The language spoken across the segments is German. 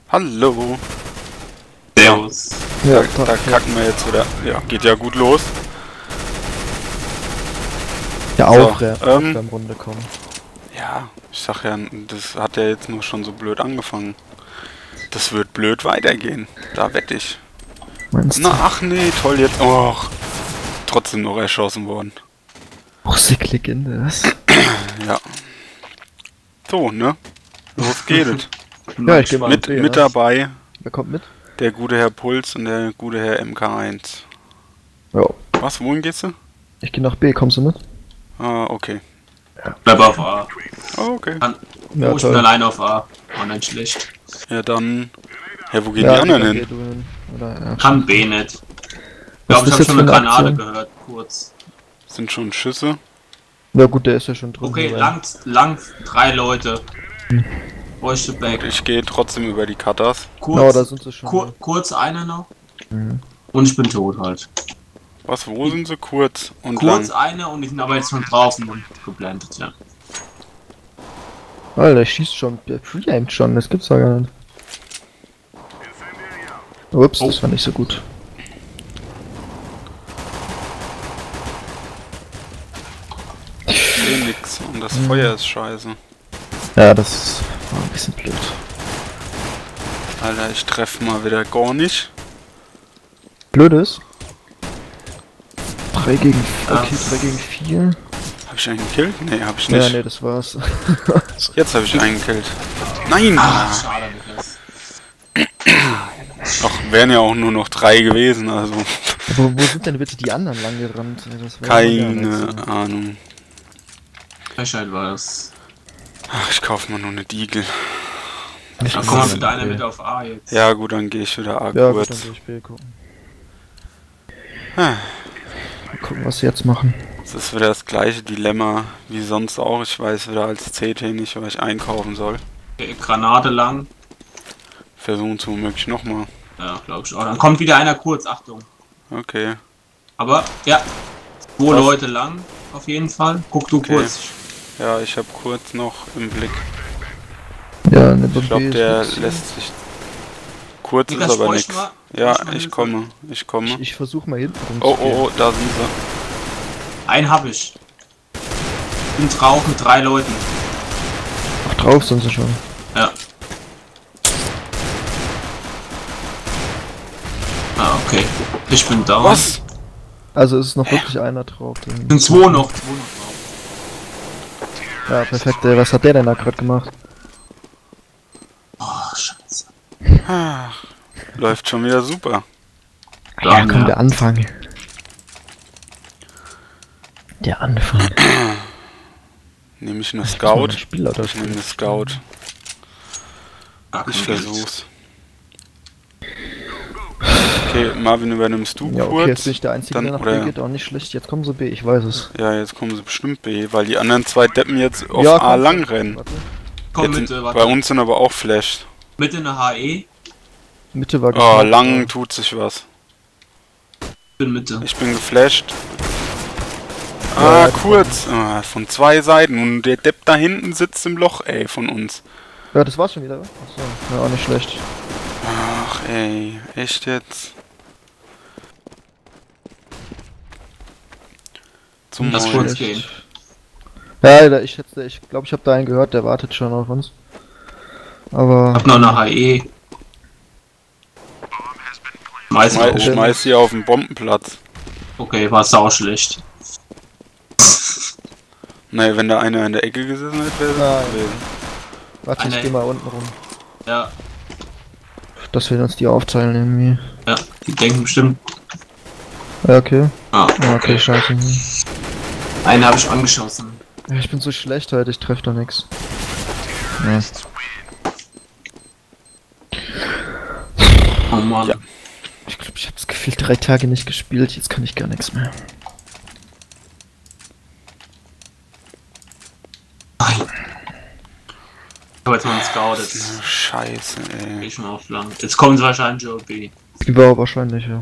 Hallo. Servus. Ja, da kacken wir jetzt wieder. Ja, geht ja gut los. Ja, So, auch beim Runde kommen. Ja, ich sag ja, das hat ja jetzt nur schon so blöd angefangen. Das wird blöd weitergehen. Da wette ich. Meinst Na, du? ach nee, toll jetzt. Och, trotzdem noch erschossen worden. Och, Legende, was? Ja. So, ne? Los geht. Ja, ich geh mal mit mit dabei Wer kommt mit? der gute Herr Puls und der gute Herr MK1. Ja. Was, wohin gehst du? Ich geh nach B, kommst du mit? Ah, okay. Bleib auf A. Oh, okay. Ja, Ich bin allein auf A. War nicht schlecht. Ja, dann... Ja, wo gehen ja, die anderen dann hin? geh du hin. Oder, ja. Kann B nicht. Ich Was glaube, ist ich habe jetzt schon für eine eine Granate Aktion? gehört, kurz. Sind schon Schüsse. Ja gut, der ist ja schon drin. Okay, aber- lang 3 Leute. Bräuchte Back. Ich gehe trotzdem über die Cutters. Ja, da sind sie schon. Kurz einer noch. Mhm. Und ich bin tot halt. Was, wo sind sie? Kurz und Kurz lang. einer und die sind aber jetzt schon draußen und geblendet, ja. Alter, der schießt schon. Der pre-aimt schon, das gibt's ja gar nicht. Ups, das war nicht so gut. Ich seh nix und das Feuer ist scheiße. Ja, das war ein bisschen blöd. Alter, ich treffe mal wieder gar nicht. Blöd ist. 3 gegen... Okay, Ah. 3 gegen 4. Hab ich einen gekillt? Nee, hab ich Ja, nicht. nee, das war's. Jetzt habe ich einen gekillt. Nein! Schade, Niklas. Ach, wären ja auch nur noch 3 gewesen, also. Wo sind denn bitte die anderen lang gerannt? Das war Keine Ahnung. Frechheit war das. Ach, ich kauf mal nur eine Diegel. Ich Da weiß kommt nicht. mit einer mit auf A jetzt. Ja gut, dann gehe ich wieder A Ja, gut, dann kurz. will ich B gucken. Ah, Mal gucken, was sie jetzt machen. Es ist wieder das gleiche Dilemma wie sonst auch. Ich weiß wieder als CT nicht, was ich einkaufen soll. Okay, Granate lang. Versuchen zu womöglich nochmal. Ja, glaube ich auch. Dann kommt wieder einer kurz, Achtung. Okay. Aber, ja. 2 Was? Leute lang, auf jeden Fall. Guck du Okay. kurz. Ja, ich habe kurz noch im Blick. Ja, ne, Ich glaube, der lässt sich... Kurz Niklas, ist aber bräuchte nichts. mal- Ja, bräuchte mal ich Hilfe. komme. Ich komme. Ich versuch mal hinten Oh, rumzugehen. oh, oh, da sind sie. Einen hab ich. Bin drauf mit 3 Leuten. Ach, drauf sind sie schon. Ja. Ah, okay. Ich bin down. Was? Also es ist noch wirklich einer drauf. Sind 2 noch. 2 noch drauf. Ja, perfekt. Ey, was hat der denn da gerade gemacht? Oh, scheiße. Ah, läuft schon wieder super. Ja, komm, der Anfang. Der Anfang. Nehme ich eine Ich muss mal Scout? mein Spiel Ich nehme eine Scout. Ich versuch's. Okay, Marvin, übernimmst du Ja, okay, kurz? jetzt bin ich der Einzige, dann- der nach oder- B geht. Auch nicht schlecht. Jetzt kommen sie B, ich weiß es. Ja, jetzt kommen sie bestimmt B, weil die anderen 2 Deppen jetzt auf Ja, A komm, lang rennen. Warte. Komm, Jetzt Mitte, sind, warte. bei uns sind aber auch Flash. Mitte eine HE. Mitte war Oh, geflasht, lang aber- tut sich was. Bin Mitte. Ich bin geflasht. Ja, Ah, kurz. Ah, von 2 Seiten. Und der Depp da hinten sitzt im Loch, ey, von uns. Ja, das war's schon wieder. Achso, ja, auch nicht schlecht. Ach, ey. Echt jetzt? Zum Das Moin. kurz gehen. Ja, Alter, ich glaube, ich habe da einen gehört, der wartet schon auf uns. Aber Hab noch eine HE. Ich schmeiß sie auf den Bombenplatz. Okay, war sau schlecht. Naja, wenn da einer in der Ecke gesessen hätte, wäre Nein. es gewesen. warte, ich Eine- geh mal unten rum. Ja, Dass wir uns die aufteilen irgendwie. ja. Die denken bestimmt. Ja, okay. Ah, Ja, okay, scheiße. einen habe ich angeschossen. Ja, ich bin so schlecht heute, ich treffe da nix. Ja. Oh Mann. Ja. Ich glaube, ich habe das Gefühl 3 Tage nicht gespielt, jetzt kann ich gar nichts mehr. Nein. Ich hab jetzt mal einen Scout. Jetzt Oh, Scheiße, geh ey. ich mal auf lang. Jetzt kommen sie wahrscheinlich Joe B. Überhaupt wahrscheinlich, ja.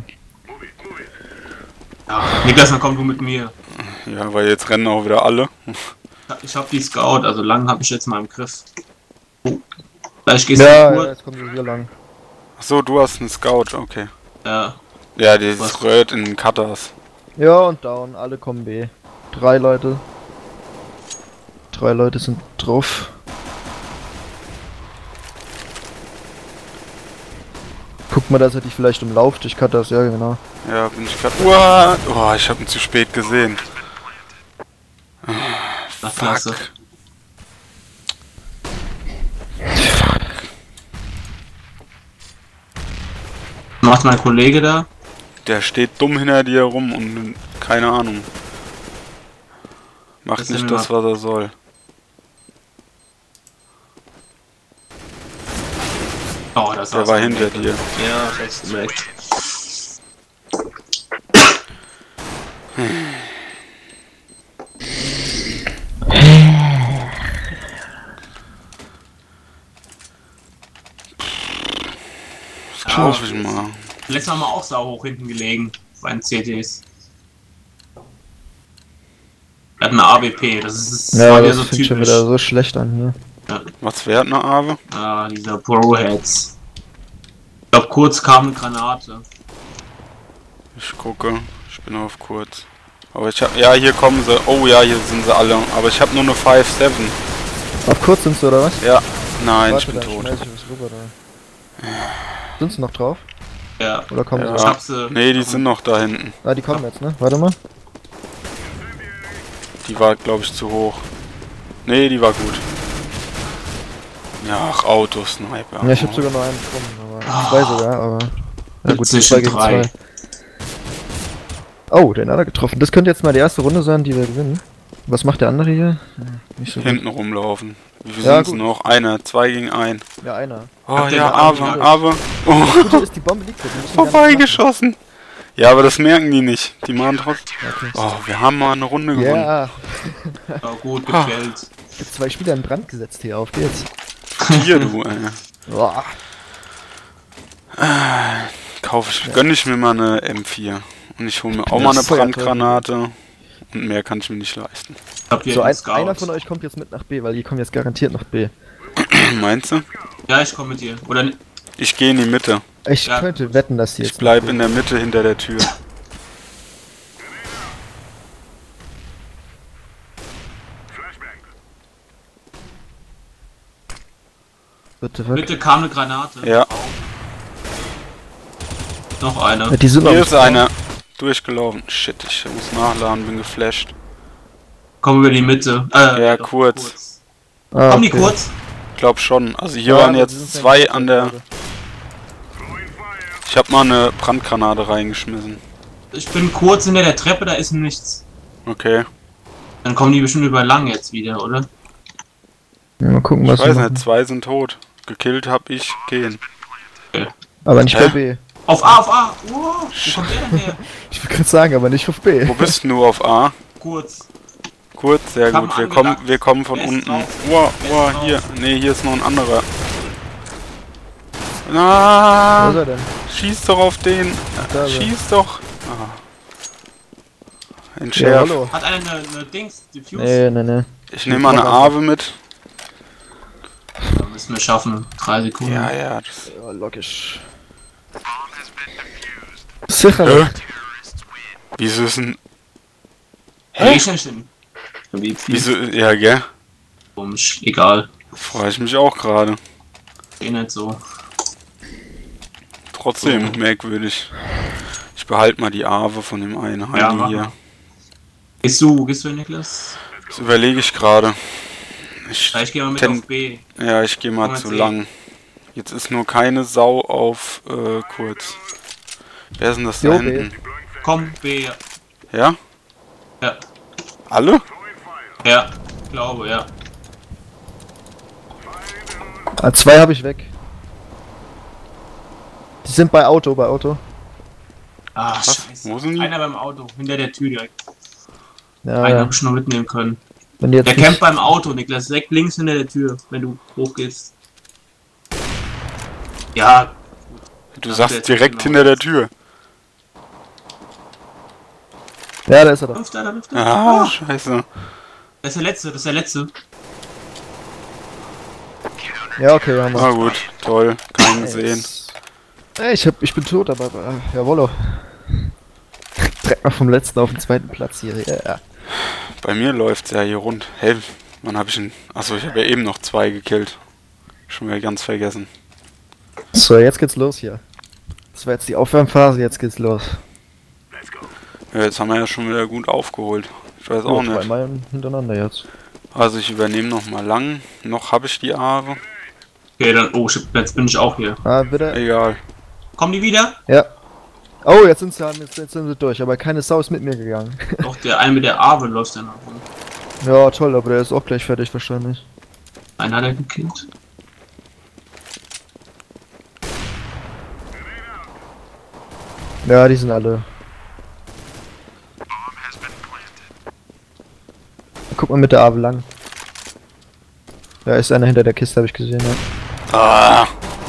Ja. Niklas, dann komm du mit mir. Ja, weil jetzt rennen auch wieder alle. Ich hab die Scout, also lang habe ich jetzt mal im Griff. Vielleicht gehst Ja, du ja, kurz. jetzt kommen wir hier lang. Achso, du hast einen Scout, okay. Ja. Ja, dieses Was? Röt in den Cutters. Ja, und down, alle kommen B. 3 Leute. 3 Leute sind drauf. Guck mal, dass er dich vielleicht umlauft. Ich cut das, ja genau. Ja, bin ich gerade. What? Oh, ich hab ihn zu spät gesehen. Na, klasse. Fuck. Macht mein Kollege da? Der steht dumm hinter dir rum und keine Ahnung. Macht Das nicht sind das, was er soll. Oh, das Der war hinter dir. Ja, rechts weg. Das kaufe ich mal. Letztes Mal haben wir auch sau hoch hinten gelegen. Bei den CTs. Er hat eine AWP, das ist Ja, war das ja so fängt schon typisch. wieder so schlecht an hier. Was wert eine Ave? Ah, dieser Pro-Heads. Ich glaube, kurz kam eine Granate. Ich gucke. Ich bin auf kurz. Aber ich hab. Ja, hier kommen sie. Oh ja, hier sind sie alle. Aber ich habe nur eine 5-7. Auf kurz sind sie, oder was? Ja. Nein, Warte, ich bin dann tot. schmeiß ich was rüber da. Sind sie noch drauf? Ja. Oder kommen Ja. sie? Ich hab sie. Nee, die sind noch da hinten. Ah, die kommen jetzt, ne? Warte mal. Die war, glaube ich, zu hoch. Nee, die war gut. Ja, ach, Autosniper. Ja, ich hab sogar nur einen bekommen, aber 2 sogar, aber. Ja gut, 70 2 gegen und 3. 2. Oh, den hat er getroffen. Das könnte jetzt mal die erste Runde sein, die wir gewinnen. Was macht der andere hier? Nicht so gut. Hinten rumlaufen. Wie viel Ja, sind's gut. noch? Einer, 2 gegen 1. Ja, einer. Oh Habt ihr ja, noch Ave, einen? Ave. Oh, Gute ist, die Bombe liegt jetzt. wir müssen gar nicht vorbeigeschossen. Ja, aber das merken die nicht. Die machen trotzdem. machen. Okay. Oh, wir haben mal eine Runde gewonnen. Ja, Ja, gut, Ha. mit Geld. gibt 2 Spieler in Brand gesetzt hier. Auf geht's. Hier, du, ey. Boah. Gönn ich mir mal eine M4. Und ich hole mir auch Ja, mal eine das ist ja Brandgranate. Und mehr kann ich mir nicht leisten. Habt ihr So, einen einer Scout? von euch kommt jetzt mit nach B, weil die kommen jetzt garantiert nach B. Meinst du? Ja, ich komme mit dir. Oder ne- Ich gehe in die Mitte. Ich Ja. könnte wetten, dass die Ich jetzt. bleib in der Mitte hinter der Tür. Bitte, wirklich. bitte kam eine Granate. Ja, Noch eine. Ja, die sind noch hier nicht ist drauf. einer. Durchgelaufen. Shit, ich muss nachladen, bin geflasht. Komm über die Mitte. Ja, doch, kurz. Ah, Kommen die okay. kurz? Glaub schon. Also hier Ja, waren aber die sind jetzt ja 2 nicht an der... gerade. Ich hab mal eine Brandgranate reingeschmissen. Ich bin kurz hinter der Treppe, da ist nichts. Okay. Dann kommen die bestimmt über lang jetzt wieder, oder? Ja, mal gucken, Ich was weiß wir machen. nicht, 2 sind tot. Gekillt hab ich, gehen. Aber nicht Hä? für B. Auf A, auf A! Wow, wo kommt der denn her? Ich will gerade sagen, aber nicht auf B. Wo bist du auf A? Kurz. Kurz, sehr Kam gut. Wir kommen, angelagt. wir kommen von Wer ist unten. drauf? Wow, Wer wow, ist hier. Nee, hier ist noch ein anderer. Wo Ah, ist er denn? schieß doch auf den. Da ist er. Schieß doch. Ah. Ja, Entschärft. hallo. Hat einer eine Dings, Diffuse? Nee. Ich nehme mal eine Ave mit. Ja, müssen wir schaffen. 3 Sekunden. Ja, ja. Das Ja, logisch. Sicher. Hä? Wieso ist ein... Hey, Schnellchen. Wieso... Ja, gell? Komisch. Egal. Freue ich mich auch gerade. Eh nicht so. Trotzdem merkwürdig. Ich behalte mal die Ave von dem einen Ja, Heini mach hier. mal. Gehst du, Niklas? Das überlege ich gerade. Ich Ja, ich gehe mal mit ten- auf B. Ja, ich gehe mal Komm, zu erzähl. lang. Jetzt ist nur keine Sau auf kurz. Wer ist denn das da Jo, hinten? Komm, B. Ja. Ja? Ja. Alle? Ja. Glaube, ja. Ah, 2 habe ich weg. Die sind bei Auto. Ah, Was? scheiße. Wo sind die? Einer beim Auto, hinter der Tür direkt. Ja, Einen ja. hab ich schon mitnehmen können. Wenn die jetzt Der nicht- campt beim Auto, Niklas. Direkt links hinter der Tür, wenn du hochgehst. Ja, Du Ja, sagst der- direkt genau. hinter der Tür. Ja, da ist er doch. fünfter, da fünfter. Ah, Ah, scheiße. das ist der letzte, das ist der letzte. Ja, okay, haben wir. Ah gut, toll. Keinen gesehen. Ey, ich bin tot, aber jawollo. Direkt mal vom letzten auf den zweiten Platz hier. Yeah. Bei mir läuft's ja hier rund. Hey, wann hab ich denn... Achso, ich habe ja eben noch 2 gekillt. Schon wieder ganz vergessen. So, jetzt geht's los hier. Das war jetzt die Aufwärmphase, jetzt geht's los. Ja, jetzt haben wir ja schon wieder gut aufgeholt. Ich weiß auch nicht. 3 Mal hintereinander jetzt. Also ich übernehme noch mal lang. Noch habe ich die Aare. Okay, dann, oh shit, jetzt bin ich auch hier. Ah, bitte. Egal. Kommen die wieder? Ja. Oh, jetzt sind sie durch, aber keine Sau ist mit mir gegangen. Doch, der eine mit der Arbe läuft dann noch. Ja, toll, aber der ist auch gleich fertig wahrscheinlich. Einer hat er gekillt. Ja, die sind alle. Guck mal mit der Abe lang. Da ist einer hinter der Kiste, habe ich gesehen, ja. Ah,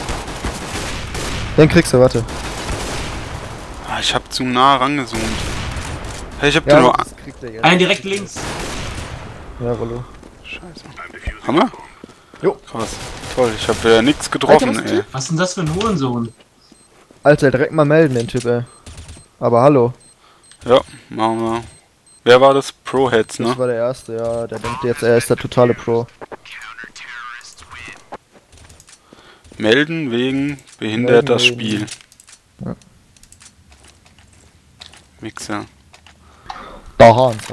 Den kriegst du, warte. ich habe zu nah rangezoomt. Hey, ich hab Ja, nur... das kriegt er jetzt. Einer direkt links. Ja, Rollo. Scheiße. Hammer? Jo. Krass. Toll, ich habe ja nichts getroffen, Alter, was ey. Was ist denn das für ein Hurensohn? Alter, direkt mal melden, den Typ, ey. Aber hallo. Ja, machen wir. Wer war das? Pro-Heads, Das ne? war der erste, ja. Der denkt jetzt, er ist der totale Pro. Melden wegen behindert das Melden Spiel. Ja. Mixer. Da Hansa.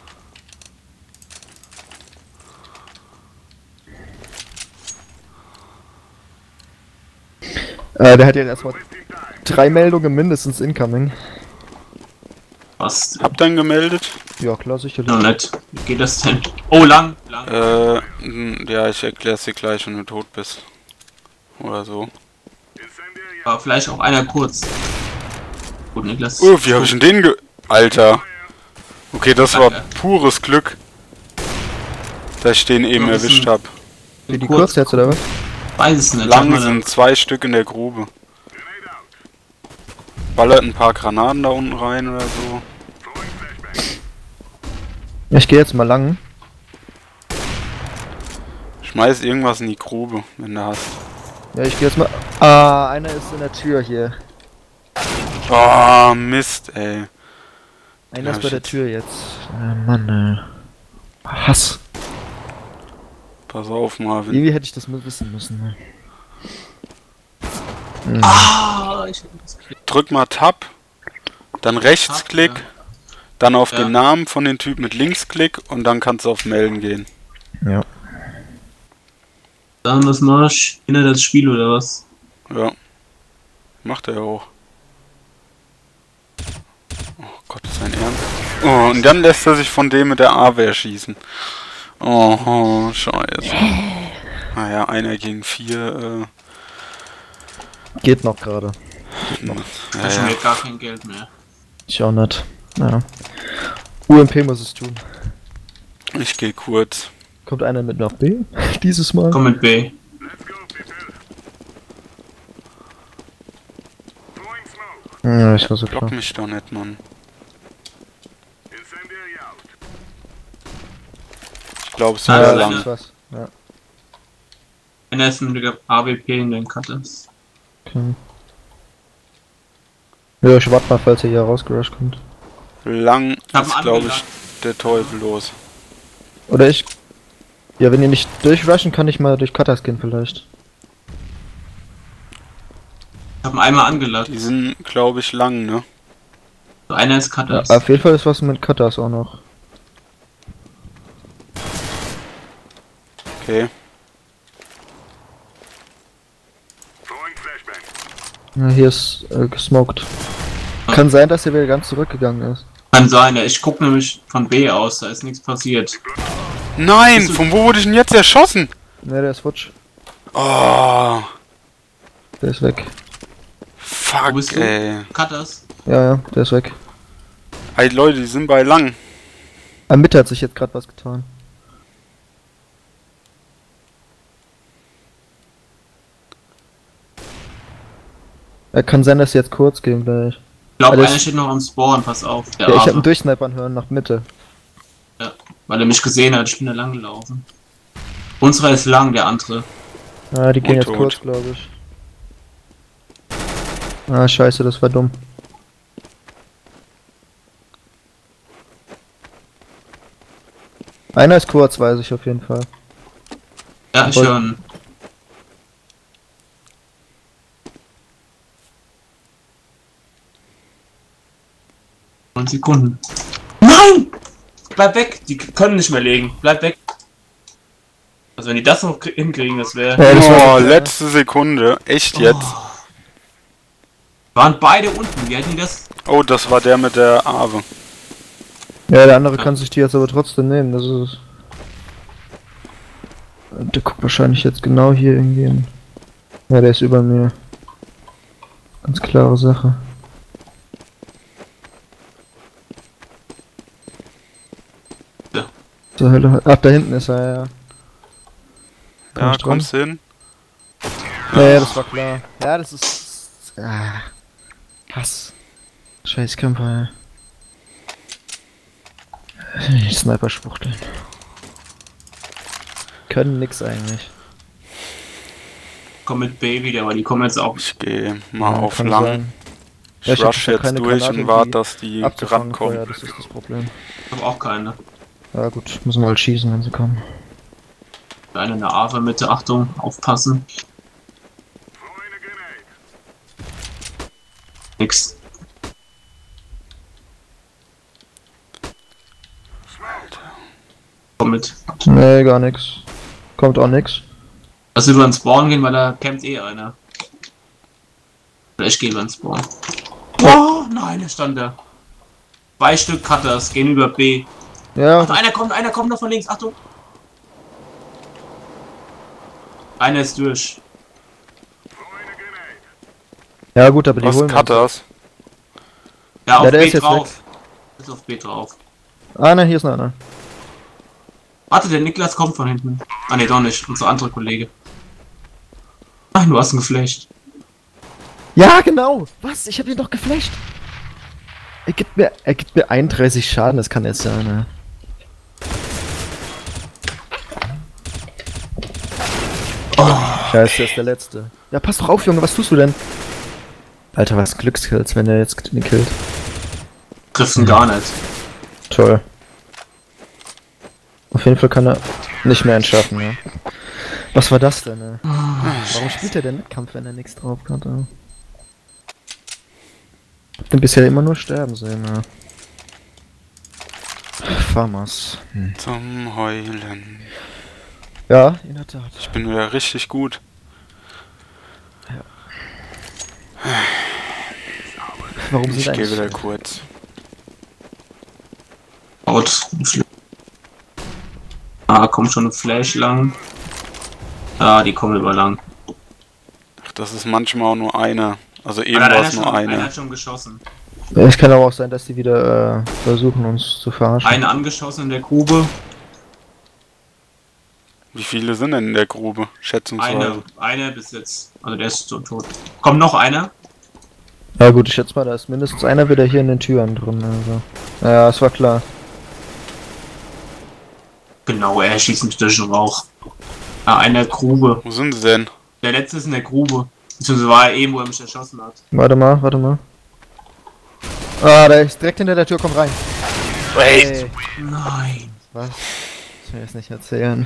Der hat jetzt erstmal 3 Meldungen mindestens incoming. Was? Hab dann gemeldet? Ja, klar, sicherlich. Noch nicht. Wie geht das denn? Oh, lang. Ja, ich erklär's dir gleich, wenn du tot bist. Oder so. Aber vielleicht auch einer kurz. Gut, Niklas. Wie hab ich denn den Alter. Okay, das war pures Glück, dass ich den eben Ja, erwischt hab. Wie die kurz jetzt, oder was? Weiß es nicht. Lang sind 2 Stück in der Grube. Ballert ein paar Granaten da unten rein oder so. Ich gehe jetzt mal lang. Schmeiß irgendwas in die Grube, wenn du hast. Ja, ich gehe jetzt mal. Ah, einer ist in der Tür hier. Oh, Mist, ey. Einer Ja, ist bei der shit. Tür jetzt. Mann, Hass. Pass auf, Marvin. Irgendwie hätte ich das mal wissen müssen, ne? Ah, ich hab das gekriegt. Drück mal Tab, dann Rechtsklick, Ja. dann auf Ja. den Namen von den Typ mit Linksklick und dann kannst du auf Melden gehen. Ja. Dann, was mach ich? Hinter das Spiel oder was? Ja. Macht er ja auch. Oh Gott, ist ein Ernst. Oh, und dann lässt er sich von dem mit der A-Wehr schießen. Oh, scheiße. Naja, einer gegen 4, Geht noch gerade. Ich hab schon wieder gar kein Geld mehr. Ich auch nicht. Ja. UMP muss es tun. Ich geh kurz. Kommt einer mit nach B? Dieses Mal? Komm mit B. Ja, ich war so Block klar. mich doch nicht, Mann. Ich glaube, es Ah, war ja, lang. ist was. Ja, Einer ist mit der AWP in den Cutters. okay. Ja, ich warte mal, falls er hier rausgerusht kommt. Lang hab ist, einen glaube ich, angelacht. der Teufel los. Oder ich... Ja, wenn ihr nicht durchrushen, kann ich mal durch Cutters gehen vielleicht. Ich hab ihn einmal angelacht. Die sind, glaube ich, lang, ne? So, einer ist Ja, Cutters. auf jeden Fall ist was mit Cutters auch noch. Okay. Ja, hier ist gesmoked. Kann sein, dass er wieder ganz zurückgegangen ist. Kann sein, ja. Ich guck nämlich von B aus, da ist nichts passiert. Nein, Bist du- von wo wurde ich denn jetzt erschossen? Ne, der ist futsch. Oh, Der ist weg. Wo fuck, bist du? ey. Cutters? Ja, der ist weg. Ey, Leute, die sind bei lang. Am Mitte hat sich jetzt gerade was getan. Kann sein, dass sie jetzt kurz gehen gleich. Ich glaube, Alles- einer steht noch am Spawn, pass auf. Der Ja, ich hab Arme. einen Durchsnipern hören nach Mitte. Ja, weil er mich gesehen hat, ich bin da lang gelaufen. Unserer ist lang, der andere. Ah, die gehen Und jetzt tot. kurz, glaube ich. Ah, scheiße, das war dumm. Einer ist kurz, weiß ich auf jeden Fall. Ja, ich höre ihn. Und Sekunden. Nein! Bleib weg! Die können nicht mehr legen. Bleib weg. Also wenn die das noch hinkriegen, das wäre... Ja, das war Oh, doch klar. letzte Sekunde. Echt jetzt? Waren beide unten. Wie hätten die das? Oh, das war der mit der Ave. Ja, der andere kann sich die jetzt aber trotzdem nehmen, das ist es. Der guckt wahrscheinlich jetzt genau hier irgendwie hin. Ja, der ist über mir. Ganz klare Sache. Ja. Zur Hölle. Ach, da hinten ist er, ja. Komm Ja, ich dran? kommst du hin? Ja, das war klar. Ja, das ist... Ah. Hass. Scheiß Kämpfer, ja. Die Sniper-Schwuchteln. Können nix eigentlich. Komm mit B wieder, aber die kommen jetzt auch. Ich gehe mal Ja, auf kann lang. sein. Ich Ja, ich hab rush ja jetzt keine durch Granate, und warte, die dass die Abzufangen rankommen. Feuer, das ist das Problem. Ich hab auch keine. Ja gut, müssen wir halt schießen, wenn sie kommen. Eine in der Ave-Mitte, Achtung, aufpassen. Nix. Komm mit. Nee, gar nix. Kommt auch nix. Lass über den Spawn gehen, weil da campt eh einer. Oder ich gehe über den Spawn. Oh, nein, da stand da. 2 Stück Cutters, gehen über B. Ja, Ach, einer kommt noch von links, Achtung. Einer ist durch. ja gut, aber die Was holen wir. Cutters? Ja, auf Ja, der B ist jetzt drauf. Ist auf B drauf. Ah ne, hier ist noch einer. Warte, der Niklas kommt von hinten. Ah ne, doch nicht. Unser anderer Kollege. Ach, du hast ihn geflasht. Ja, genau! Was? Ich hab ihn doch geflasht! Er gibt mir 31 Schaden, das kann jetzt sein, ne? Scheiße, der ist der letzte. Ja, pass doch auf, Junge, was tust du denn? Alter, was Glückskills, wenn er jetzt den killt. Trifft ihn gar nicht. Toll. Auf jeden Fall kann er nicht mehr entschaffen, ja. Was war das denn, ne? Warum spielt er denn Wettkampf, wenn er nichts drauf hat, ja? Hab den bisher immer nur sterben sehen, ja. Farmers. Zum Heulen. Ja, in der Tat. Ich bin wieder richtig gut. Warum Ich sind gehe wieder eigentlich... kurz. Out. Ah, kommt schon ein Flash lang. Ah, die kommen über lang. Ach, das ist manchmal auch nur einer. Also eben Einer war es nur einer einer. hat schon geschossen. Es kann aber auch sein, dass die wieder versuchen, uns zu verarschen. Eine angeschossen in der Grube. Wie viele sind denn in der Grube? Schätzungsweise. Eine bis jetzt. Also der ist so tot. Kommt noch einer? Ja gut, ich schätze mal, da ist mindestens einer wieder hier in den Türen drin. Also. Ja, es war klar. Genau, er schießt mich durch den Rauch. Ah, einer Grube. Wo sind sie denn? Der letzte ist in der Grube. Beziehungsweise war er eben, wo er mich erschossen hat. Warte mal. Ah, der ist direkt hinter der Tür, komm rein. Hey. Nein. Was? Ich will jetzt nicht erzählen.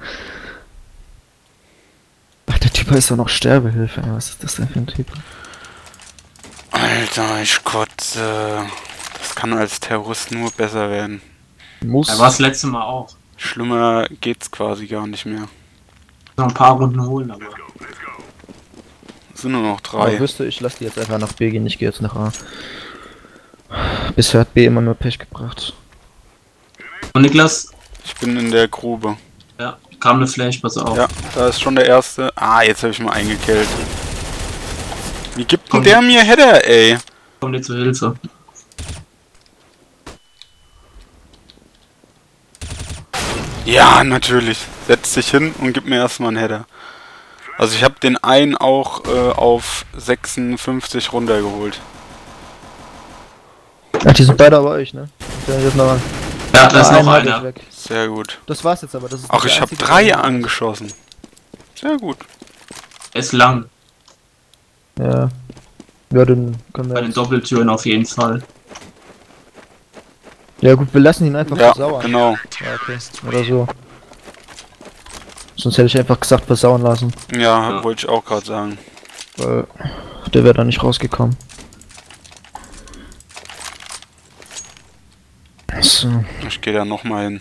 Ach, der Typ ist doch noch Sterbehilfe. Was ist das denn für ein Typ? Alter, ich kotze. Das kann als Terrorist nur besser werden. Muss. Er war das letzte Mal auch. Schlimmer geht's quasi gar nicht mehr. Noch ein paar Runden holen, aber. Es sind nur noch Aber 3. wüsste ich, lass die jetzt einfach nach B gehen, ich gehe jetzt nach A. Bisher hat B immer nur Pech gebracht. Und Niklas? Ich bin in der Grube. Ja, kam eine Flash, pass auf. Ja, da ist schon der erste. Ah, jetzt habe ich mal eingekillt. Wie gibt denn Komm. der mir Header, ey? Komm dir zur Hilfe. Ja, natürlich. Setz dich hin und gib mir erstmal einen Header. Also ich habe den einen auch auf 56 runtergeholt. Ach, die sind beide bei euch, ne? Der jetzt noch an. Ja, da ist noch Einer ist einer. weg. Sehr gut. Das war's jetzt aber, das ist Ach, der ich habe einzige, 3 der- angeschossen. Sehr gut. Er ist lang. Ja. Ja, dann können Bei wir. den Doppeltüren auf jeden Fall. Ja gut, wir lassen ihn einfach Ja, versauern. genau. Ja, okay. Oder so. Sonst hätte ich einfach gesagt versauern lassen. Ja, wollte ich auch gerade sagen. Weil der wäre da nicht rausgekommen. So. Ich gehe da nochmal hin.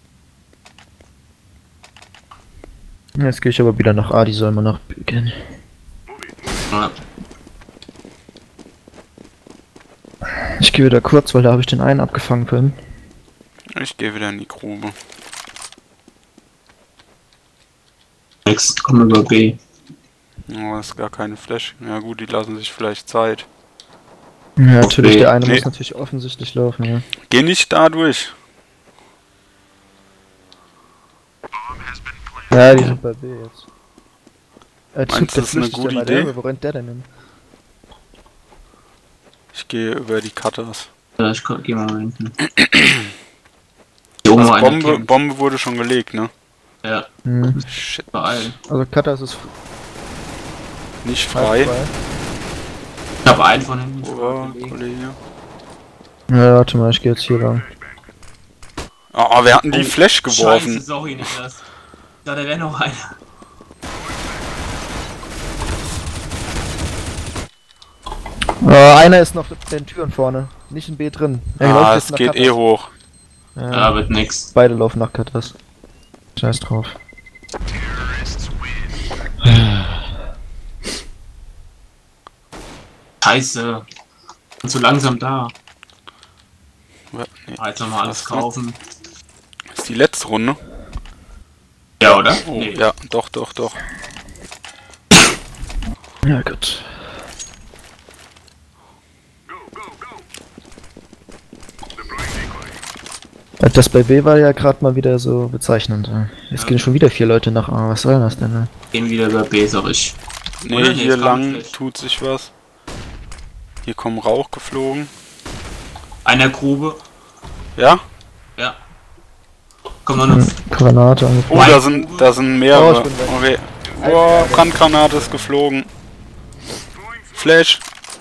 Jetzt gehe ich aber wieder nach A, die soll man nachbügeln. Ja. Ich gehe wieder kurz, weil da habe ich den einen abgefangen können. Ich gehe wieder in die Grube. Next, kommen wir über B. Oh, das ist gar keine Flash. Ja gut, die lassen sich vielleicht Zeit. Ja, natürlich, Okay. der eine Nee. muss natürlich offensichtlich laufen, ja. Geh nicht da durch. Ja, die sind bei B jetzt. Meinst du, das ist eine flüchtet gute ja mal Idee? der, wo rennt der denn hin? Ich gehe über die Cutters. Ja, ich geh mal hinten. Hier oben Also noch einer Bombe, campt. Bombe wurde schon gelegt, ne? Ja, Hm. Shit. beeilen. Also Cutters ist Nicht frei. Ich hab einen von hinten schon Oh, mal gelegt. Kollege. Ja, warte mal, ich gehe jetzt hier lang. Oh, wir hatten die Oh, Flash geworfen. Scheiße, sorry, Niklas. Da wäre noch einer. Einer ist noch in den Türen vorne, nicht in B drin. Er läuft Ah, jetzt es nach geht Cutters. eh hoch. Ja, Ja, wird nix. beide laufen nach Cutters. Scheiß drauf. Scheiße. Bin zu langsam da. Nee, Jetzt nochmal alles was, ne? kaufen. ist die letzte Runde. Ja, oder? Oh, Nee. ja, doch, doch, doch. Ja, gut. Das bei B war ja gerade mal wieder so bezeichnend. Jetzt gehen schon wieder 4 Leute nach A. Was soll das denn? Ne? Gehen wieder über B, sag ich. Nee, Oder? hier es kam lang Flash. tut sich was. Hier kommen Rauch geflogen. Einer Grube. Ja? Ja. Komm noch eine. Granate Oh, angeflogen. da sind Oh, mehrere. ich bin weg. Okay. Oh, Brandgranate ist geflogen. Flash.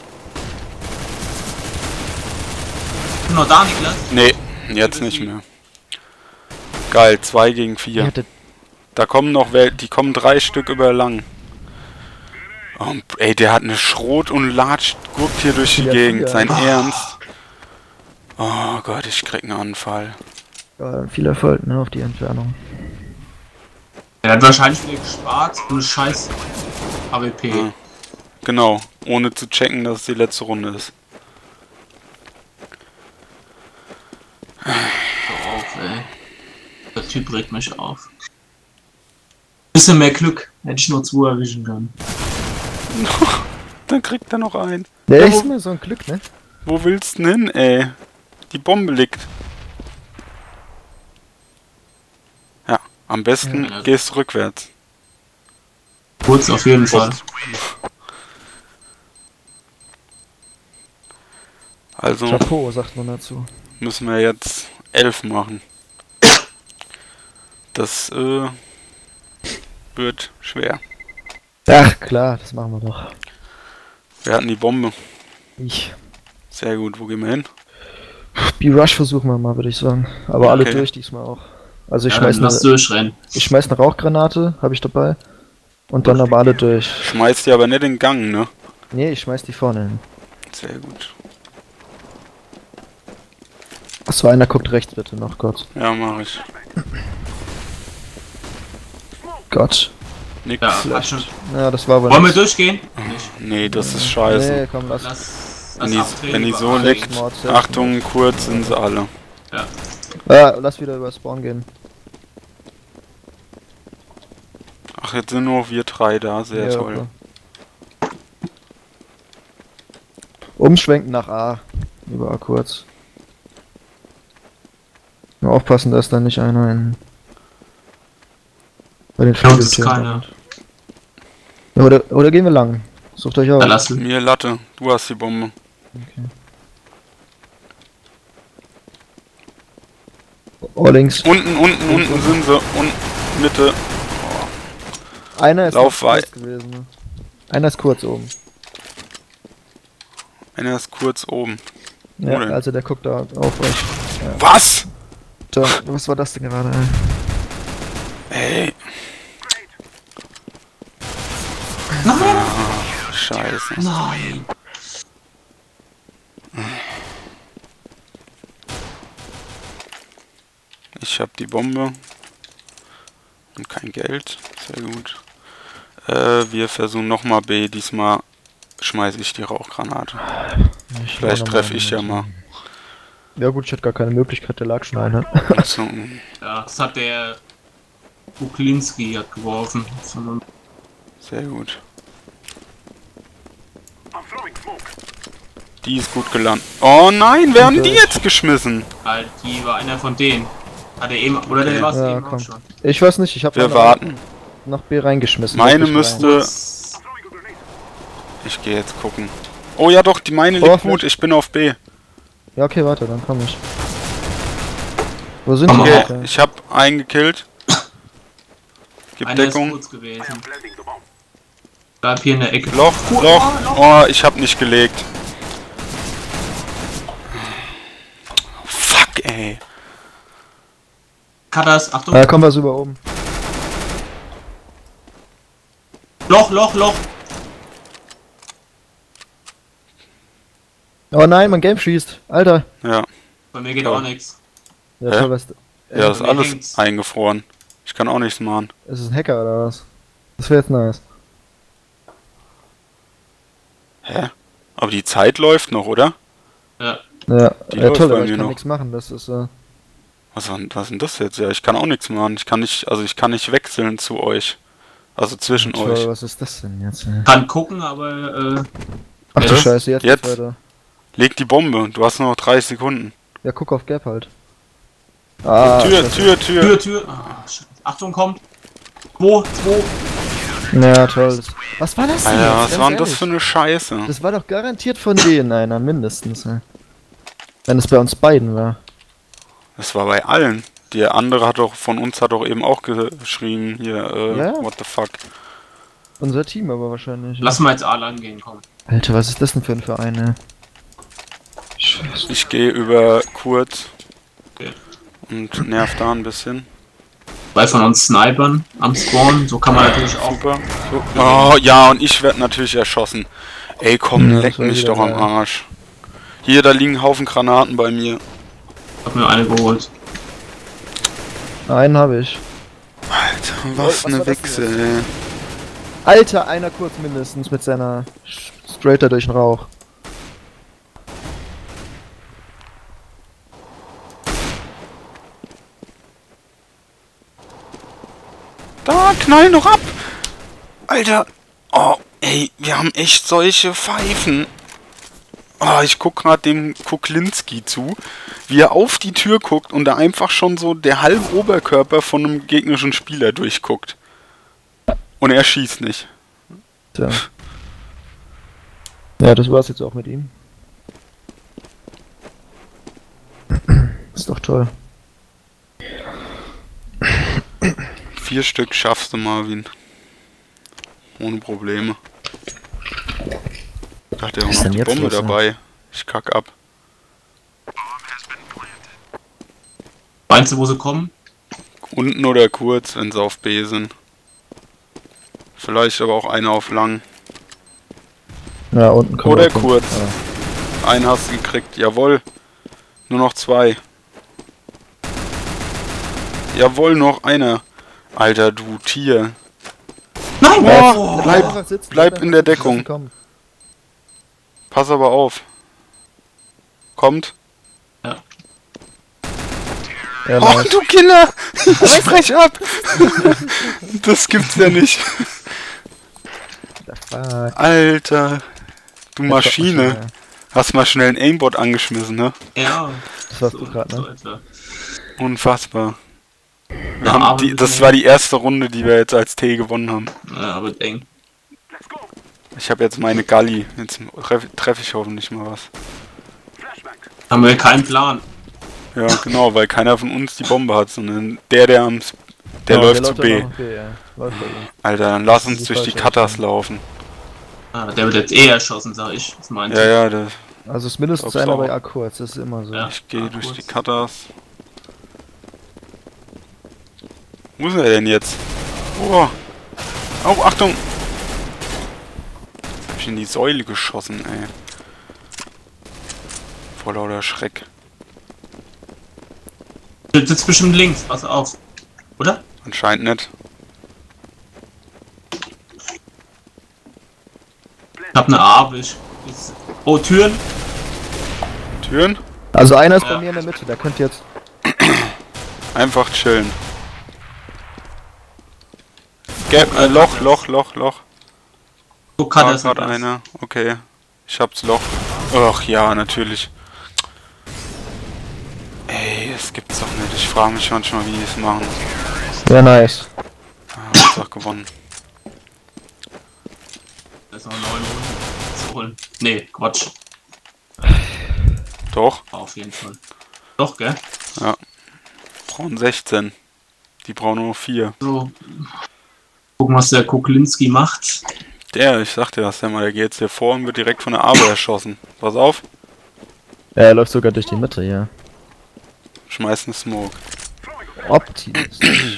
Noch da, Niklas? Nee, jetzt nicht mehr. Geil, 2 gegen 4. Ja, der- Da kommen noch die kommen 3 Stück über lang. Oh, ey, der hat eine Schrot und latscht, guckt hier durch die Ja, Gegend. ja. Sein Ernst. Oh Gott, ich krieg einen Anfall. Ja, viel Erfolg, ne, auf die Entfernung. Er hat wahrscheinlich wieder gespart und eine scheiß AWP. Ja. Genau, ohne zu checken, dass es die letzte Runde ist. Hör auf, ey. Der Typ regt mich auf. Bisschen mehr Glück. Hätte ich nur 2 erwischen können. Dann kriegt er noch einen. Der Ja, ist wo- mir so ein Glück, ne? Wo willst du denn hin, ey? Die Bombe liegt. Ja, am besten Ja. gehst du rückwärts. Kurz auf jeden Fall. Also Chapeau, sagt man dazu. müssen wir jetzt 11 machen. Das wird schwer. Ach klar, das machen wir doch. Wir hatten die Bombe. Ich. Sehr gut, wo gehen wir hin? B-Rush versuchen wir mal, würde ich sagen. Aber alle Okay. durch diesmal auch. Also ich Ja, schmeiß dann lass eine, durchrennen. ich schmeiß eine Rauchgranate, habe ich dabei. Und dann aber alle durch. Schmeißt die aber nicht in den Gang, ne? Nee, ich schmeiß die vorne hin. Sehr gut. Achso, einer guckt rechts bitte noch, Gott. Ja, mach ich. Gott. Nix. Ja, hat schon. Ja, das war wohl Wollen wir nix. durchgehen? Nicht. Nee, das ist scheiße. Nee, komm, lass. Lass Wenn die so überall. leckt, Mord, Achtung, kurz sind sie alle. Ja. Lass wieder über Spawn gehen. Ach, jetzt sind nur wir 3 da, sehr Ja, toll. okay. Umschwenken nach A. Über A kurz. Nur aufpassen, dass da nicht einer in. Bei den glaube, das ist Flügeltüren keiner. kommt. Ja, oder gehen wir lang. Sucht euch Da aus. lassen. Mir Latte, du hast die Bombe. Oh, links. Unten sind sie. Unten, Mitte. Einer ist Lauf noch weit. fest gewesen. Ne? Einer ist kurz oben. Einer ist kurz oben. Ja, denn? also der guckt da auf euch. Ja. Was? Da, was war das denn gerade? Ey. Nein! Ah, Scheiße. Nein! Ich hab die Bombe. Und kein Geld. Sehr gut. Wir versuchen nochmal B. Diesmal schmeiße ich die Rauchgranate. Vielleicht treffe ich ja mal. Ja gut, ich hatte gar keine Möglichkeit, der lag schon einer. Also, Ja, das hat der Kuklinski hat geworfen. sehr gut. Die ist gut gelandet. Oh nein, wer haben die jetzt geschmissen? Halt, die war einer von denen. Hat er eben, oder der war es Ja, eben komm. auch schon. Ich weiß nicht, ich hab Wir warten. nach B reingeschmissen. Meine wirklich müsste... Das- Ich gehe jetzt gucken. Oh ja doch, die meine Oh, liegt gut. Ich bin auf B. rein. Ja, okay, warte, dann komm ich. Wo sind Komm die? mal. Okay, ich hab einen gekillt. Gib Einer ist Deckung. kurz gewesen. Bleib hier in der Ecke. Loch, Loch. Oh, ich hab nicht gelegt. Fuck, ey. Cutters, Achtung. Da kommen wir über oben. Loch, Loch, Loch. Oh nein, mein Game schießt. Alter. Ja, Bei mir geht Ja. auch nichts. Ja, Hä? toll, was... ja, ist mir alles hängt's. eingefroren. Ich kann auch nichts machen. Ist es ein Hacker oder was? Das wäre jetzt nice. Hä? Aber die Zeit läuft noch, oder? Ja. Ja, Die ja läuft toll, bei aber ich mir kann noch. nichts machen. Das ist Was ist denn das jetzt? Ja, ich kann auch nichts machen. Ich kann nicht wechseln zu euch. Also zwischen toll, euch. was ist das denn jetzt? Ey? Kann gucken, aber Ach du Ja, Scheiße, jetzt jetzt? geht's weiter. Leg die Bombe. Du hast nur noch 30 Sekunden. Ja, guck auf Gap halt. Ah, Tür, das- Tür, Tür. Tür. Ah, Scheiße. Achtung, kommt. 2, 2. Ja, toll. Was war das denn Alter, jetzt? was Ganz war denn das ehrlich? für eine Scheiße? Das war doch garantiert von denen einer, mindestens. Ey. Wenn es bei uns beiden war. Das war bei allen. Der andere hat doch, von uns hat doch eben auch geschrien, hier, Ja. what the fuck. Unser Team aber wahrscheinlich. Lass mal jetzt A lang gehen, komm. Alter, was ist das denn für ein Verein, ey? Scheiße. Ich gehe über kurz Okay. und nerv da ein bisschen. Zwei von uns Snipern am Spawn, so kann man natürlich auch. Super. So. Oh, ja, und ich werde natürlich erschossen. Ey, komm, Ja, leck das war mich wieder doch am geil. Arsch. Hier, da liegen ein Haufen Granaten bei mir. Hab mir eine geholt. Einen habe ich. Alter, was was eine war das Wichse, ey. Alter, einer kurz mindestens mit seiner Straighter durch den Rauch. Da, knall noch ab! Alter! Oh, ey, wir haben echt solche Pfeifen. Oh, ich guck gerade dem Kuklinski zu, wie er auf die Tür guckt und da einfach schon so der halbe Oberkörper von einem gegnerischen Spieler durchguckt. Und er schießt nicht. Tja. Ja, das war's jetzt auch mit ihm. Ist doch toll. 4 Stück schaffst du, Marvin. Ohne Probleme. Ich dachte ja auch Was noch denn die jetzt Bombe los, ne? dabei. Ich kack ab. Meinst du, wo sie kommen? Unten oder kurz, wenn sie auf B sind. Vielleicht aber auch einer auf lang. Ja, unten kommt Oder auch- kurz. Ja. Einen hast du gekriegt. Jawohl. Nur noch 2. Jawohl, noch einer. Alter, du Tier. Nein! Oh, Bleib bleib, einfach sitzen, bleib einfach in der sitzen, Deckung. komm. Pass aber auf. Kommt. Ja, Oh, nice. du Killer! Ich brech ab! Das gibt's ja nicht. Fuck. Alter. Du Maschine. Ja, Hast mal schnell ein Aimbot angeschmissen, ne? Ja. das warst du gerade, So ne? etwa. Unfassbar. Wir Ja, haben aber das war die erste Runde, die wir jetzt als T gewonnen haben. Ja, aber eng. Ich habe jetzt meine Galli. Jetzt treffe ich hoffentlich mal was. Haben wir keinen Plan. Ja, genau, weil keiner von uns die Bombe hat, sondern der Genau, läuft zu der läuft B. noch nach B, ja. Läuft bei ihm. Alter, dann lass Das uns ist durch die falsch, Cutters ja. laufen. Ah, der wird jetzt eh erschossen, sag ich. Was meinst Ja, du? ja, das, Also ist mindestens Glaubst du einer auch? bei Akkurz, das ist immer so. Ja. ich gehe durch kurz. die Cutters. Wo ist er denn jetzt? Oh! Oh, Achtung! Hab ich in die Säule geschossen, ey. Vor lauter Schreck. Der sitzt bestimmt links, pass auf. Oder? Anscheinend nicht. Ich hab eine Arbisch. Oh, Türen? Türen? Also einer ist Ja. bei mir in der Mitte, der könnte jetzt... Einfach chillen. Loch. Wo kann War das gerade einer. Okay. Ich hab's Loch. Ach ja, natürlich. Ey, es gibt's doch nicht. Ich frage mich manchmal, wie die es machen. Ja, nice. Ah, hat's doch gewonnen. Das ist noch 9 Runden zu holen. Nee, Quatsch. Doch. Auf jeden Fall. Doch, gell? Brauchen 16. Die brauchen nur 4. So. Gucken, was der Kuklinski macht. Ich sag dir das ja mal, der geht jetzt hier vor und wird direkt von der Arbeit erschossen. Pass auf. Ja, er läuft sogar durch die Mitte, ja. Schmeiß einen Smoke. Optimistisch.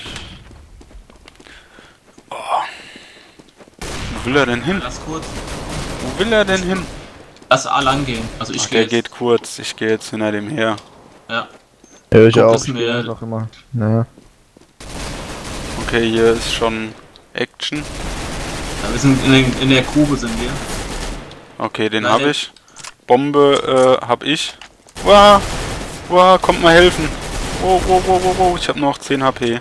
Wo will er denn hin? Lass kurz. Wo will er denn hin? Lass A lang gehen. Also ich Ach, gehe der jetzt. geht kurz. Ich gehe jetzt hinter dem her. Ja. Ja, ich Guck, auch. dass Ich wir- spiele noch immer. Naja. Okay, hier ist schon Action. Ja, wir sind in der Grube sind wir. Okay, den Nein, habe den- ich. Bombe hab ich. Wow, wow, kommt mal helfen. Wow, ich habe noch 10 HP.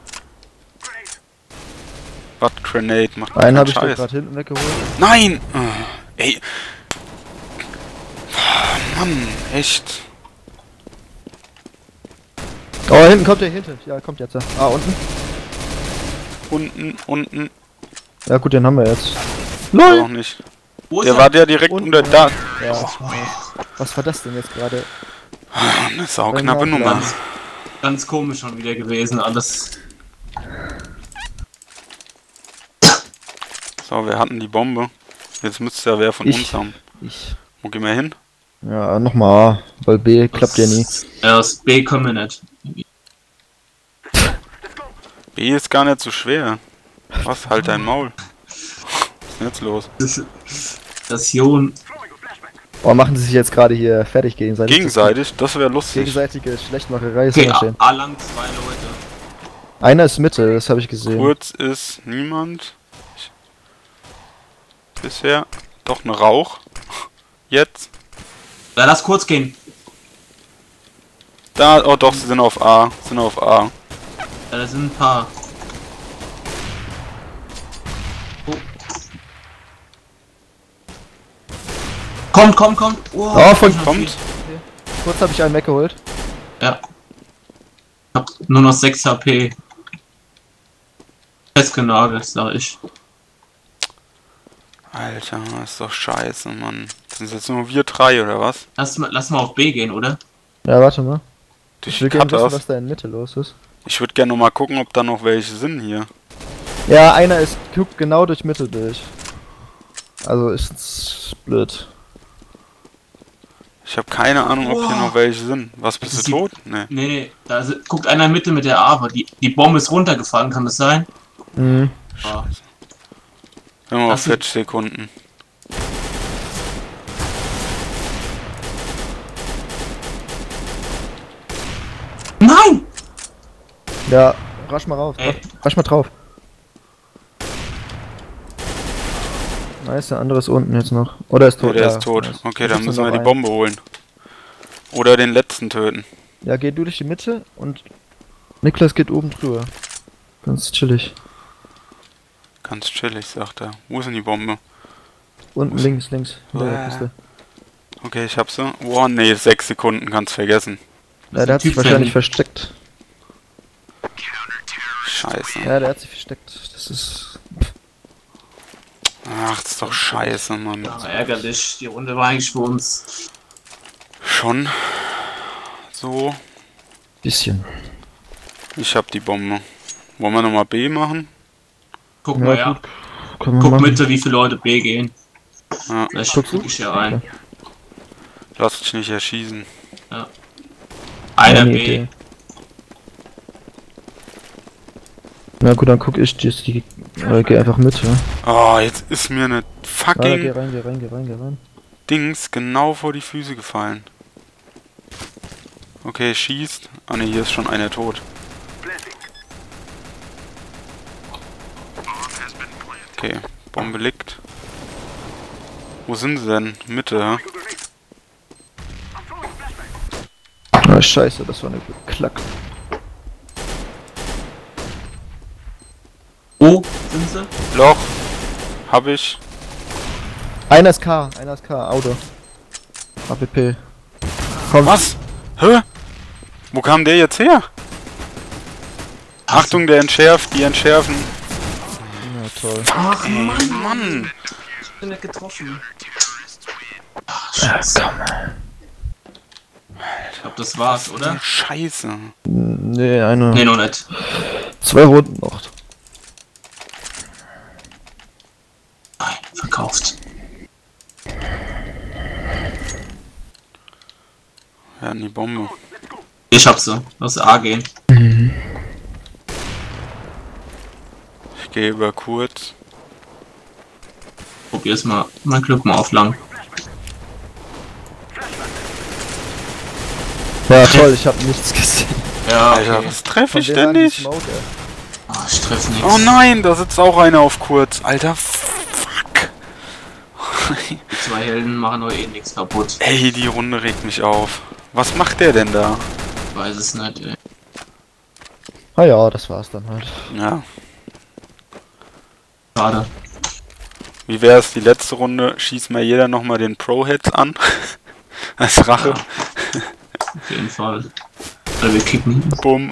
Was Grenade macht Einen keinen habe ich dir Scheiß. gerade hinten weggeholt. Nein! Ey. Mann, echt. Oh, hinten kommt der hinten. Ja, kommt jetzt. Ah, unten. Unten. Ja gut, den haben wir jetzt. Noch nicht. Wo ist Der er? war der direkt Unten, unter ja. da. Ja. Was war das denn jetzt gerade? Eine sauknappe Wenn man- Nummer. Ganz komisch schon wieder gewesen, alles. So, wir hatten die Bombe. Jetzt müsste ja wer von Ich. uns haben. Ich. Wo gehen wir hin? Ja, nochmal A, weil B klappt ja nie. Ja, das B können wir nicht. B ist gar nicht so schwer. Was? Halt dein Maul. Was ist denn jetzt los? Das Jon. Oh, machen sie sich jetzt gerade hier fertig gegenseitig? Gegenseitig? Das wäre lustig. Gegenseitige Schlechtmacherei ist Okay, immer schön. A lang 2 Leute. Einer ist Mitte, das habe ich gesehen. Kurz ist niemand. Bisher. Doch eine Rauch. Jetzt. Ja, lass kurz gehen. Da, oh doch, sie sind auf A. Ja, da sind ein paar. Oh. Kommt. Oh, Oh, von- ich hab Kommt. viel. Kurz habe ich einen weggeholt. Ja. Ich hab nur noch 6 HP. Festgenagelt, sag ich. Alter, ist doch scheiße, Mann. Sind jetzt nur wir 3 oder was? Lass mal auf B gehen, oder? Ja, warte mal. Durch Ich die will gerne wissen, Cutters. was da in Mitte los ist. Ich würde gerne noch mal gucken, ob da noch welche sind hier. Ja, einer ist guckt genau durch Mitte durch. Also ist blöd. Ich habe keine Ahnung, ob hier Wow. noch welche sind. Was, bist Das du ist tot? Nee. Nee, guckt einer in Mitte mit der A, aber die Bombe ist runtergefallen, kann das sein? Mhm. Ja. Immer auf Das sind- 40 Sekunden. Nein! Ja, rasch mal raus. Ey. Rasch mal drauf. Nice, der andere ist unten jetzt noch. Oder ist Ja, tot. der ja, ist tot. nice. Okay, Da dann sitzt müssen wir noch die ein. Bombe holen. Oder den letzten töten. Ja, geh du durch die Mitte und Niklas geht oben drüber. Ganz chillig. Ganz chillig, sagt er. Wo ist denn die Bombe? Unten links. Hinter der Ah. Kiste. Okay, ich hab sie. Oh nee, 6 Sekunden, kannst vergessen. Ja, der hat sich Typ wahrscheinlich sein. versteckt. Scheiße. Ja, der hat sich versteckt. Das ist. Ach, das ist doch scheiße, Mann. Ja, ärgerlich. Die Runde war eigentlich für uns. Schon. So. Bisschen. Ich hab die Bombe. Wollen wir nochmal B machen? Guck mal, ja. gut. Können wir Guck machen. Mitte, wie viele Leute B gehen. Ja, Vielleicht Guckst du? guck ich hier rein. lass dich nicht erschießen. Einer Keine B. Idee. Na gut, dann guck ich die geh einfach mit, ja. Oh, jetzt ist mir eine Geh fucking rein, geh rein, geh rein, geh rein. Dings genau vor die Füße gefallen. Okay, schießt. Ah ne, hier ist schon einer tot. Okay, Bombe liegt. Wo sind sie denn? Mitte, ja? Ah, scheiße, das war eine Klack. Wo sind sie? Loch. Hab ich. Einer ist K, Auto. APP. Komm. Was? Hä? Wo kam der jetzt her? Achtung, der entschärft, die entschärfen. Ja, toll. Ach Mann, Mann! ich bin nicht getroffen. Ich glaube, das war's, oder? Scheiße. Nee, eine. Nee, noch nicht. 2 Runden noch. Nein, verkauft. Ja, die Bombe. Ich hab sie. Aus A gehen. Ich gehe über kurz. Probier's mal. Mein Glück mal auf lang. Ja, toll, ich hab nichts gesehen. Ja, Alter, okay. was treffe ich Von denn der nicht? Smoke, ey. Oh, ich treffe nichts. Oh nein, da sitzt auch einer auf kurz. Alter, fuck. Die 2 Helden machen nur eh nichts kaputt. Ey, die Runde regt mich auf. Was macht der denn da? Ich weiß es nicht, ey. Ah ja, das war's dann halt. Ja. Schade. Wie wäre es die letzte Runde? Schießt mal jeder nochmal den Pro-Heads an. Als Rache. Ja. Auf jeden Fall. Oder wir kicken. Bumm.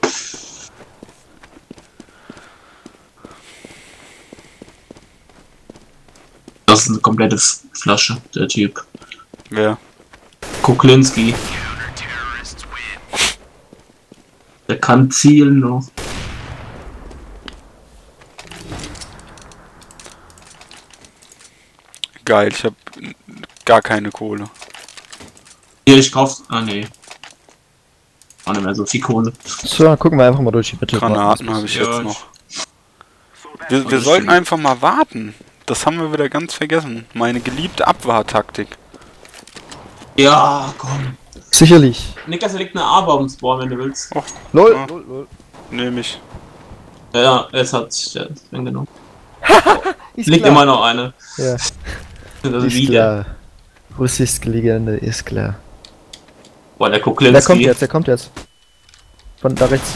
Das ist eine komplette Flasche, der Typ. Wer? Kuklinski. Der kann zielen noch. Geil, ich hab gar keine Kohle. Hier, ich kauf's. Ah, nee. Auch nicht mehr so viel Kohle. So, gucken wir einfach mal durch die Mitte. Granaten habe ich Ja, jetzt ich- noch. Wir sollten einfach mal warten. Das haben wir wieder ganz vergessen. Meine geliebte Abwartaktik. Ja, komm. Sicherlich. Niklas, da liegt eine A-Bomb Spawn, wenn du willst. Lol, Ja. lol. Nehme ich. Ja, es hat sich der Ding genommen. Ist Liegt klar. immer noch eine. Ja, Das ist wieder. klar. Russisch Legende, ist klar. Boah, der Der Kuklinski. kommt jetzt. Von da rechts.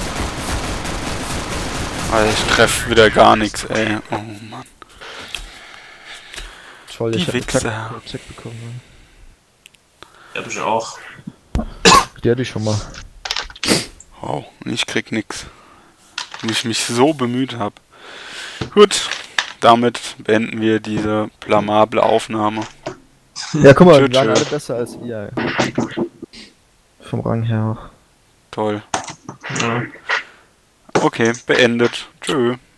Alter, ich treffe wieder gar nichts, ey. Oh Mann. Toll, Die ich hab Wichser. einen Zack bekommen. Der hab ich auch. Die hatte ich schon mal. Wow, und ich krieg nix. Weil ich mich so bemüht habe. Gut, damit beenden wir diese blamable Aufnahme. Ja, guck mal, Tschö, die waren tschö. alle besser als wir. Vom Rang her auch. Toll. Ja. Okay, beendet. Tschö.